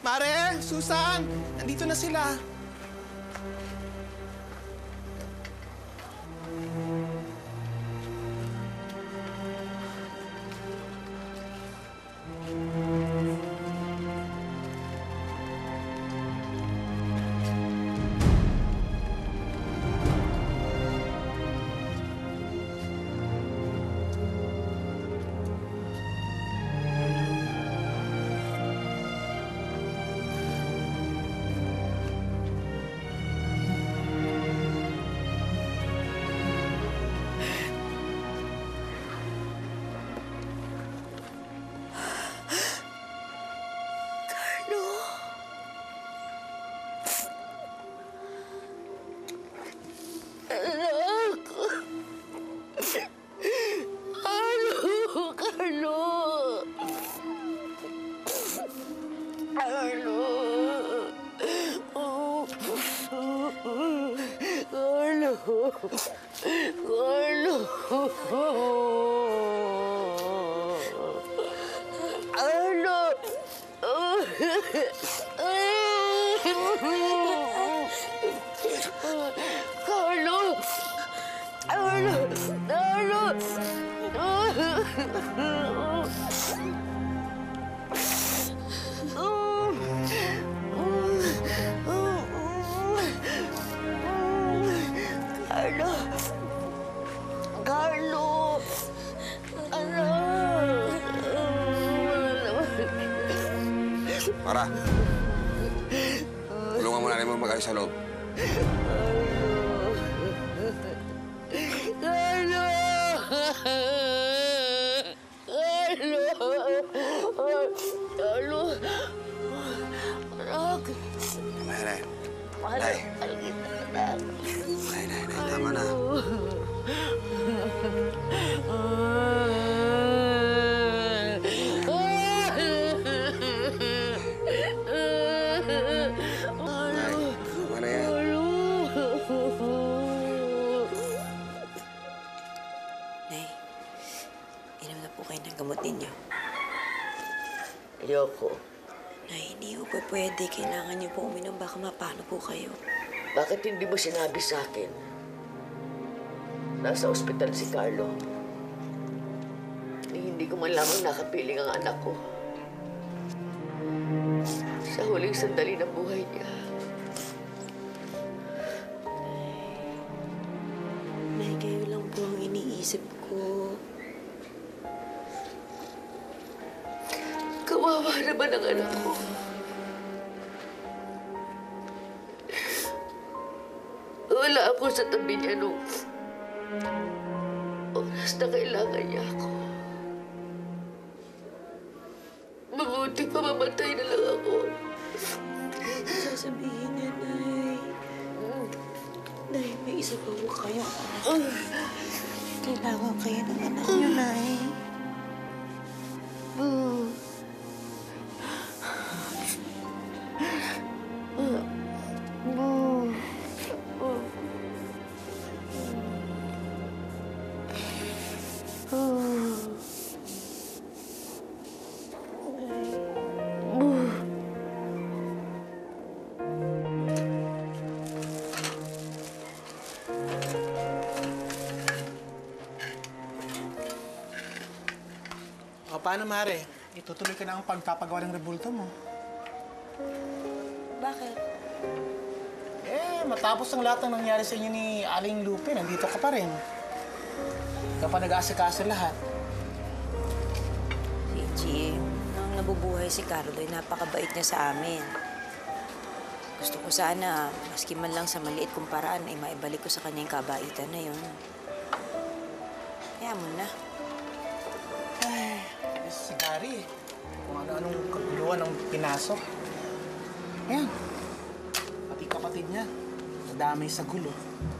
Mare! Susan! Nandito na sila. Mara, tulungan mo na rin mo mag-ayos sa loob. Nay. Nay, tama na. Gamot ninyo. Ayoko. Nay, hindi po pwede. Kailangan niyo po uminom. Baka mapano po kayo. Bakit hindi mo sinabi sa akin? Nasa ospital si Carlo. Hindi ko man lamang nakapiling ang anak ko. Sa huling sandali ng buhay niya. Nay, kayo lang po ang iniisip ko. Kawawa naman ang anak ko. Wala ako sa tabi niya nung oras na kailangan niya ako. Mabuti pa mamatay na lang ako. Sasabihin niya, Nay. Nay, may isa pa po kayong anak. Kailangan kayo ng anak niyo, Nay. O, paano, Mare? Itutuloy ka na ang pagpapagawa ng rebulto mo. Bakit? Matapos ang lahat ng nangyari sa inyo ni Aling Lupe, nandito ka pa rin. Kapag nag-aasikaso lahat. Gigi, nang nabubuhay si Carlo, napakabait niya sa amin. Gusto ko sana, maski man lang sa maliit kong paraan, ay maibalik ko sa kanya yung kabaitan na yun. Kaya mo na. Ay, si Gary. Kung ano-anong kaguluhan ang pinasok. Ayan. Pati kapatid niya, nadamay sa gulo.